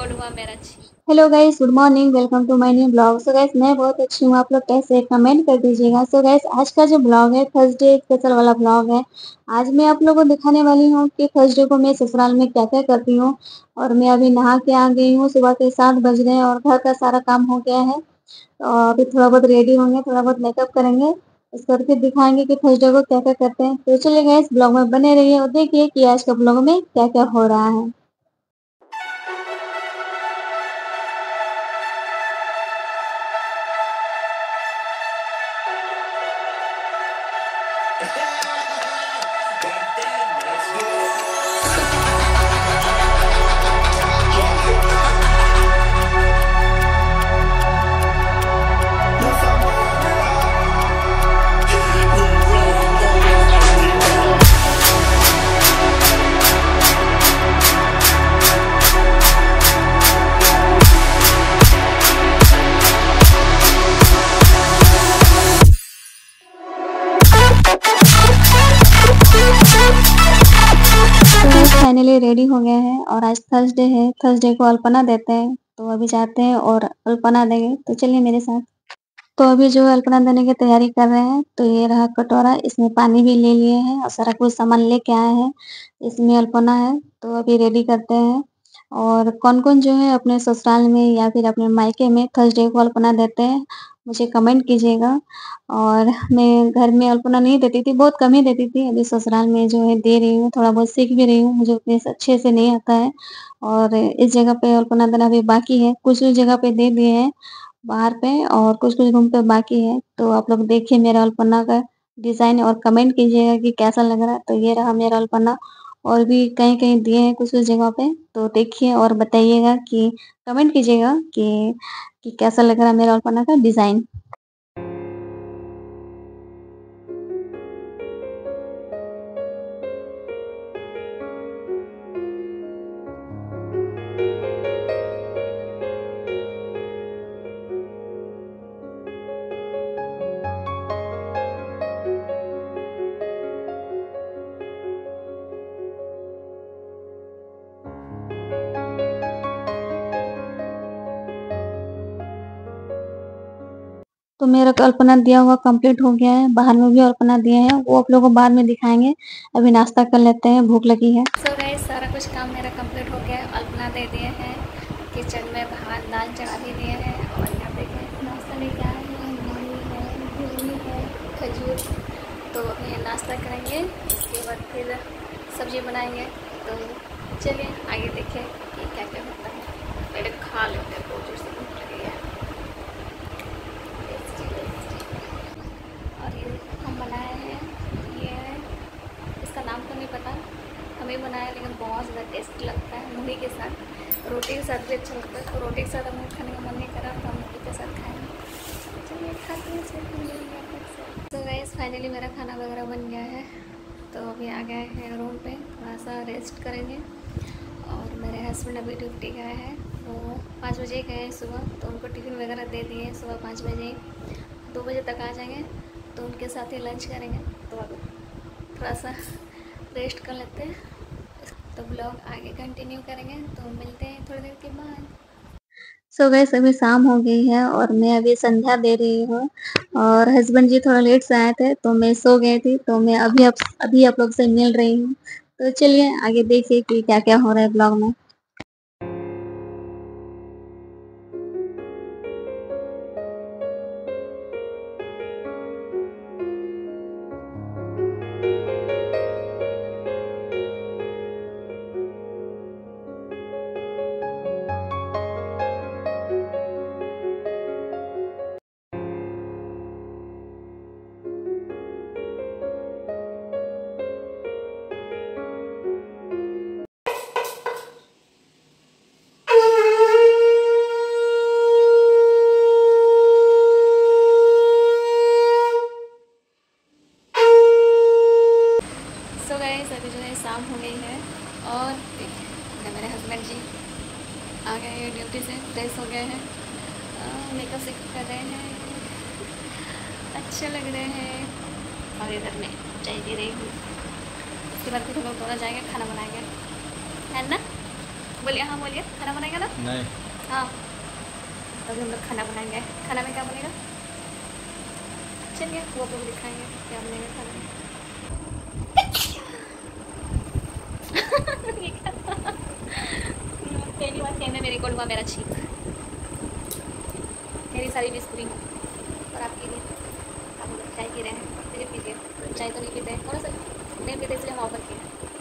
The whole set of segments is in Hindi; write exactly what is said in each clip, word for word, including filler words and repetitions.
रिकॉर्ड हुआ मेरा अच्छी। Hello guys, good morning, welcome to my new blog. So guys, मैं बहुत अच्छी हूँ, आप लोग कैसे हैं कमेंट कर दीजिएगा। सो गाइस, आज का जो ब्लॉग है थर्सडे स्पेशल वाला ब्लॉग है। आज मैं आप लोगों को दिखाने वाली हूँ कि थर्सडे को मैं ससुराल में क्या क्या करती हूँ। और मैं अभी नहा के आ गई हूँ, सुबह के सात बज रहे हैं और घर का सारा काम हो गया है। तो अभी थोड़ा बहुत रेडी होंगे, थोड़ा बहुत मेकअप करेंगे, उसके बाद फिर दिखाएंगे कि थर्सडे को क्या क्या करते हैं। तो चलिए गाइस, ब्लॉग में बने रहिए और देखिए कि आज का ब्लॉग में क्या क्या हो रहा है। फाइनली रेडी हो गए हैं और आज थर्सडे है, थर्सडे को अल्पना देते हैं। तो अभी जाते हैं और अल्पना देंगे, तो चलिए मेरे साथ। तो अभी जो है अल्पना देने की तैयारी कर रहे हैं। तो ये रहा कटोरा, इसमें पानी भी ले लिए हैं और सारा कुछ सामान लेके आए हैं। इसमें अल्पना है, तो अभी रेडी करते हैं। और कौन-कौन जो है अपने ससुराल में या फिर अपने मायके में थर्सडे को अल्पना देते हैं, मुझे कमेंट कीजिएगा। और मैं घर में अल्पना नहीं देती थी, बहुत कम ही देती थी। अभी ससुराल में जो है दे रही हूँ, थोड़ा बहुत सीख भी रही हूँ, मुझे उतने से अच्छे से नहीं आता है। और इस जगह पे अल्पना देना अभी बाकी है, कुछ-कुछ जगह पे दे दिए हैं बाहर पे और कुछ-कुछ रूम पे बाकी है। तो आप लोग देखिए मेरा अल्पना का डिज़ाइन और कमेंट कीजिएगा कि कैसा लग रहा है। तो ये रहा मेरा अल्पना, और भी कहीं-कहीं दिए हैं कुछ-कुछ जगह पे, तो देखिए और बताइएगा कि कमेंट कीजिएगा कि कि कैसा लग रहा है मेरा अल्पना का डिज़ाइन। तो मेरा अल्पना दिया हुआ कंप्लीट हो गया है, बाहर में भी अल्पना दिए हैं, वो आप लोगों को बाद में दिखाएँगे। अभी नाश्ता कर लेते हैं, भूख लगी है। सो गाइस, सारा कुछ काम मेरा कंप्लीट हो गया है। अल्पना दे दिए हैं, किचन में बाहर दाल चढ़ा भी दिए हैं और यहाँ देखें नाश्ता लेके आए हैं, मूली है, घुगनी है, खजूर। तो अभी नाश्ता करेंगे, उसके बाद फिर सब्जी बनाएंगे। तो चलिए आगे देखें कि क्या क्या होता है। पहले खा लेते हैं, बहुत जोर से भूख लगी है। और ये हम बनाए हैं, ये है, इसका नाम तो नहीं पता, हमें बनाया लेकिन बहुत ज़्यादा टेस्टी लगता है। मूली के साथ, रोटी के साथ भी अच्छा लगता है। तो रोटी के साथ हमें खाने का मन नहीं करा तो हम मूली के साथ खाएंगे। चलिए खाते हैं, फिर मिलेंगे आप लोग से। तो गाइस, फाइनली मेरा खाना वगैरह बन गया है। तो अभी आ गए हैं रूम पे, थोड़ा सा रेस्ट करेंगे। और मेरे हस्बैंड अभी ड्यूटी गए हैं, वो पाँच बजे गए हैं सुबह। तो उनको टिफ़िन वगैरह दे दिए सुबह पाँच बजे, दो बजे तक आ जाएंगे। तो उनके साथ ही लंच करेंगे। तो अब थोड़ा सा रेस्ट कर लेते हैं, तो ब्लॉग आगे कंटिन्यू करेंगे। तो मिलते हैं थोड़ी देर के बाद। सो गाइस, अभी शाम हो गई है और मैं अभी संध्या दे रही हूँ। और हस्बैंड जी थोड़ा लेट से आए थे तो मैं सो गई थी, तो मैं अभी आप अभी आप लोग से मिल रही हूँ। तो चलिए आगे देखिए कि क्या-क्या हो रहा है ब्लॉग में। सो गाइस, अभी जो है शाम हो गई है और देखिए मेरे हस्बैंड जी आ गए हैं ड्यूटी से, फ्रेश हो गए हैं, मेकअप से कर रहे हैं, अच्छे लग रहे हैं। और इधर में चाय दे रही हूँ। उसके बाद फिर हम लोग दोनों जाएंगे, खाना बनाएंगे, है ना। बोलिए हाँ बोलिए, खाना बनाएगा ना? नहीं। हाँ, तो अभी हम लोग खाना बनाएंगे। खाना में क्या बनेगा? चलिए वो तो दिखाएंगे क्या बनेगा खाना में। पहली बार कहने में रिकॉर्ड हुआ मेरा छींक। मेरी सारी विश पूरी और आपके लिए। आप लोग चाय पी रहे हैं, मुझे पीजिए। चाय तो नहीं पीते, थोड़ा सा नहीं पीते, इसलिए हम ऑफर किए।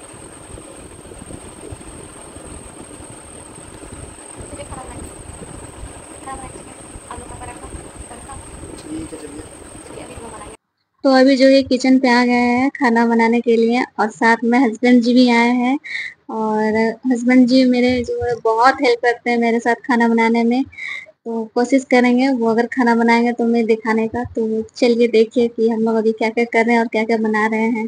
चलिए खाना बनाएंगे, खाना बनाएंगे। आलू का पराठा तड़का। ठीक है, चलिए। चलिए अभी वो बनाएंगे। तो अभी जो है किचन पे आ गए हैं खाना बनाने के लिए, और साथ में हस्बैंड जी भी आए हैं। और हस्बैंड जी मेरे जो है बहुत हेल्प करते हैं मेरे साथ खाना बनाने में। तो कोशिश करेंगे वो अगर खाना बनाएंगे तो मैं दिखाने का। तो चलिए देखिए कि हम लोग अभी क्या क्या कर रहे हैं और क्या क्या बना रहे हैं।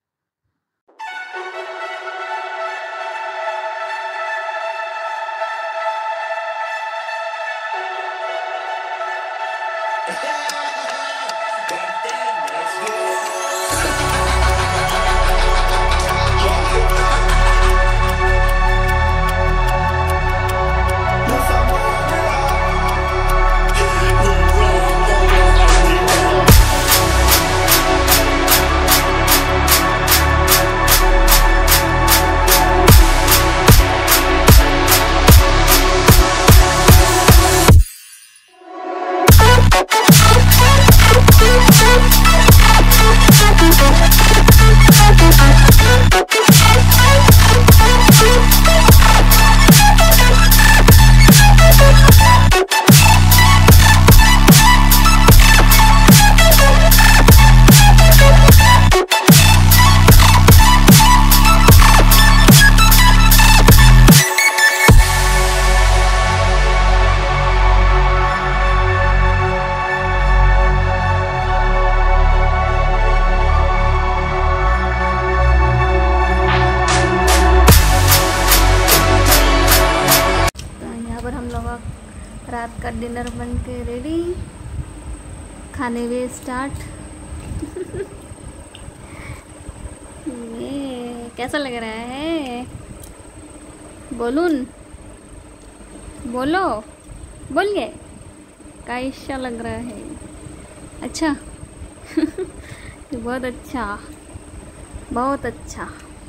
रात का डिनर बन के रेडी, खाने वे स्टार्ट। ये कैसा लग रहा है? बोलून बोलो, बोलिए कैसा लग रहा है? अच्छा। बहुत अच्छा, बहुत अच्छा।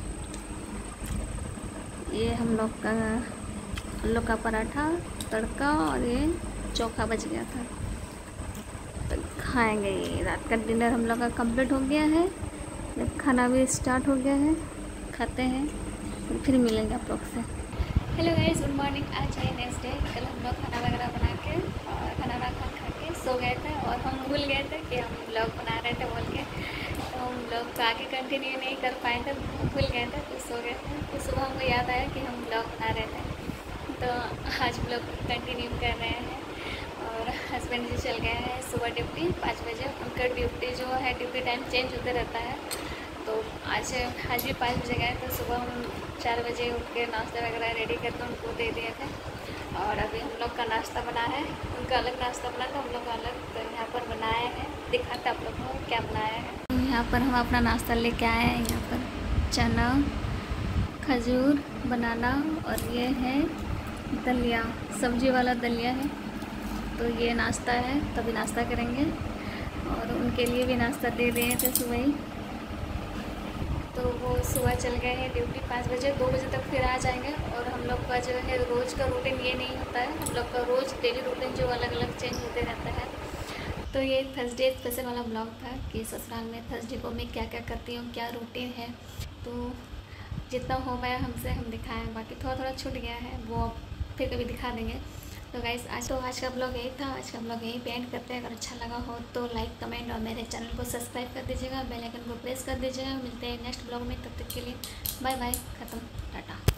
ये हम लोग का आलू का पराठा तड़का और ये चोखा बच गया था, तो खाएंगे। ये रात का डिनर हम लोग का कंप्लीट हो गया है। जब खाना भी स्टार्ट हो गया है, खाते हैं तो फिर मिलेंगे आप लोग से। Hello guys, good morning. आज है नेक्स्ट डे। कल हम लोग खाना वगैरह बना के और खाना वाना खा खा के सो गए थे, और हम भूल गए थे कि हम ब्लॉग बना रहे थे बोल के। तो हम ब्लॉग आगे कंटिन्यू नहीं कर पाए थे, भूल गए थे, तो सो गए थे। तो सुबह हमको याद आया कि हम ब्लॉग बना रहे थे, तो आज ब्लॉग कंटिन्यू कर रहे हैं। और हस्बैंड जी चल गए हैं सुबह ड्यूटी पाँच बजे। उनका ड्यूटी जो है ड्यूटी टाइम चेंज होते रहता है, तो आज आज भी पाँच बजे गए। तो सुबह हम चार बजे उठ के नाश्ता वगैरह रेडी करके उनको दे दिए थे। और अभी हम लोग का नाश्ता बना है, उनका अलग नाश्ता बना था, हम लोग का अलग। तो यहाँ पर बनाए हैं, दिखाते आप लोग को क्या बनाया है। यहाँ पर हम अपना नाश्ता लेके आए हैं। यहाँ पर चना, खजूर, बनाना, और ये है दलिया, सब्जी वाला दलिया है। तो ये नाश्ता है, तभी नाश्ता करेंगे। और उनके लिए भी नाश्ता दे दिए थे सुबह ही। तो वो सुबह चल गए हैं ड्यूटी पाँच बजे, दो बजे तक फिर आ जाएंगे। और हम लोग का जो है रोज़ का रूटीन ये नहीं होता है, हम लोग का रोज़ डेली रूटीन जो अलग अलग चेंज होते रहता है। तो ये थर्सडे स्पेशल वाला ब्लॉग था कि ससुराल में थर्सडे को मैं क्या क्या करती हूँ, क्या रूटीन है। तो जितना हो पाया हमसे हम दिखाएं, बाकी थोड़ा थोड़ा छूट गया है, वो फिर कभी दिखा देंगे। तो गाइस आज तो आज का ब्लॉग यही था। आज का ब्लॉग यही पे एंड करते हैं। अगर अच्छा लगा हो तो लाइक, कमेंट और मेरे चैनल को सब्सक्राइब कर दीजिएगा, बेल आइकन को प्रेस कर दीजिएगा। मिलते हैं नेक्स्ट ब्लॉग में, तब तक के लिए बाय बाय, ख़त्म, टाटा।